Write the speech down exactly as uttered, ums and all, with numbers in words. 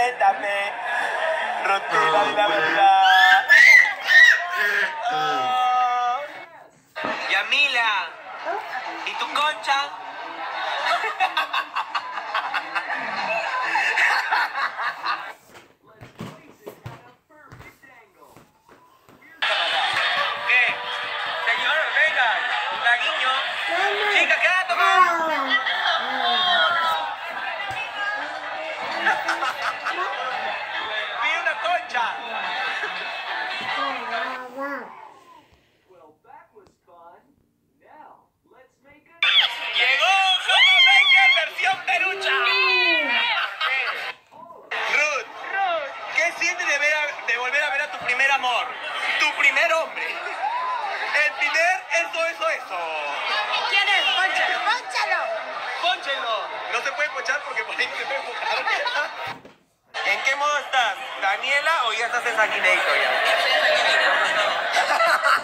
Cuéntame, rutina de la verdad. Oh. Yamila, ¿y tu concha? ¿Qué? Señor, venga, cariño. Chica, ¿qué va a tomar? Pide una concha. Llegó Home Maker versión perucha. Ruth, ¿qué sientes de, ver a- de volver a ver a tu primer amor? Tu primer hombre. El primer eso, eso, eso. ¿Quién es? ¡Pónchalo! ¡Pónchalo! ¡Pónchelo! No se puede ponchar porque por ahí no se puede enfocar. ¿En qué modo estás? ¿Daniela o ya estás en Sanguinator ya?